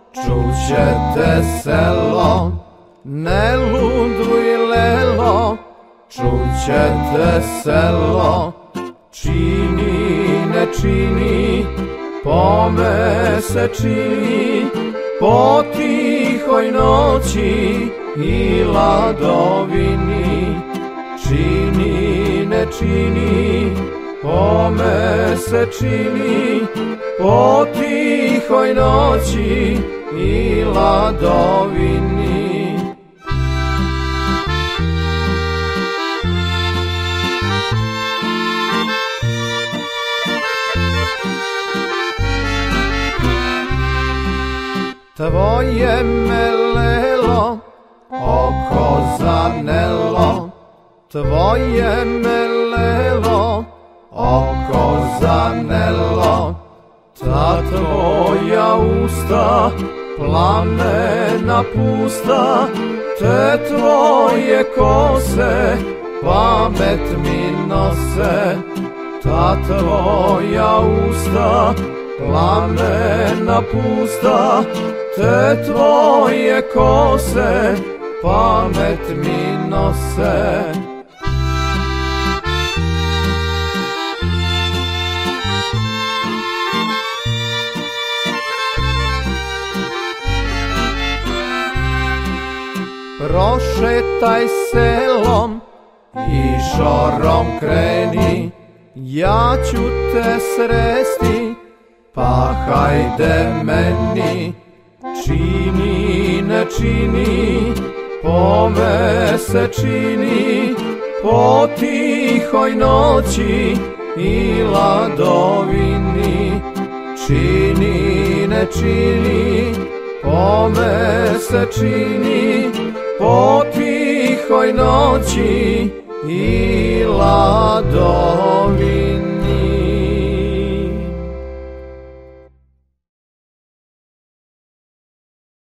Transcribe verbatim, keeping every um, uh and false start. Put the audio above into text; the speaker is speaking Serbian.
čućete selo, ne luduj lelo, čućete selo, čini, ne čini, pome se čini, po tihoj noći i ladovini, čini, ne čini, pome se čini, po tihoj noći i ladovini. Tvoje melelo, oko zanelo, tvoje melelo, oko zanelo, ta tvoja usta, plamena pusta, te tvoje kose, pamet mi nose, ta tvoja usta, plamena pusta, te tvoje kose, pamet mi nose. Prošetaj selom i šorom kreni, ja ću te sresti, pa hajde meni. Čini, ne čini, pome se čini, po tihoj noći i ladovini. Čini, ne čini, pome se čini, po tihoj noći i ladovini.